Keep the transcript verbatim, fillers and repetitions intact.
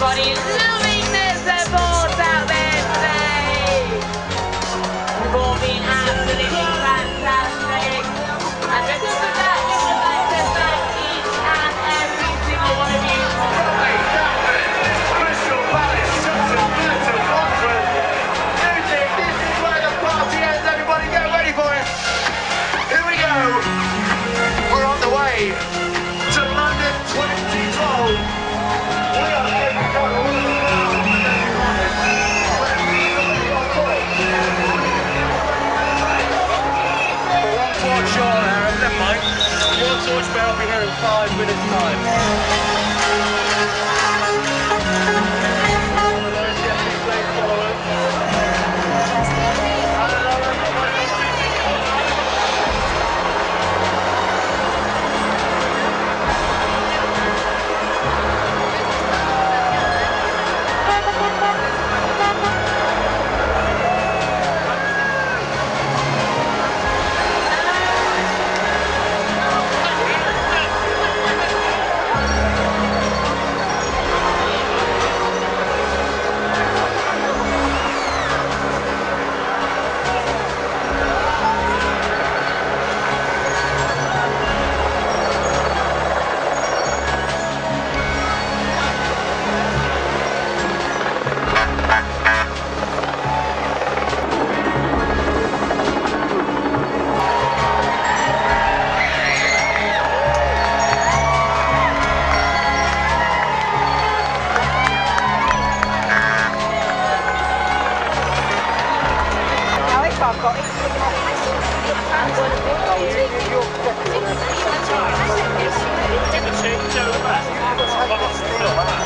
everybody loving their surfboards out there today. You've all been absolutely fantastic. And because of that, we would like to thank each and every single one of you. Crystal Palace, Southampton, Watford. Music, this is where the party ends. Everybody get ready for it. Here we go. We're on the way to London twenty twelve. We are getting going. One torch short, Aaron. Never mind. One torch bell will be here in five minutes' time. I've got it.